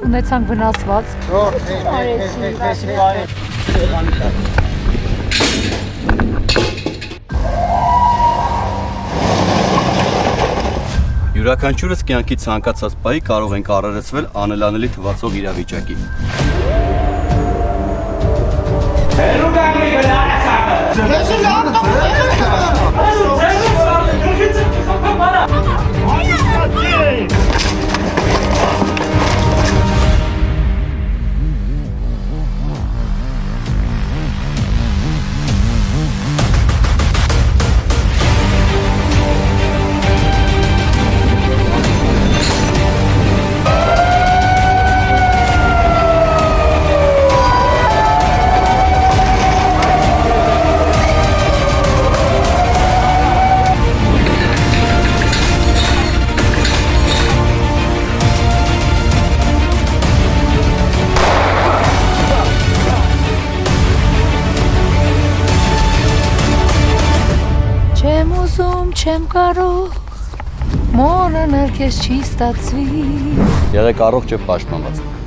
ունեցանք վնասված։ Յուրաքանչյուրս կյանքի ցանկացած պահի կարող ենք առերեսվել անելանելի թվացող իրավիճակի։ Չեմ կարող մոռանալ քեզ չի ստացվի Եղեք առողջ եւ պաշտպանված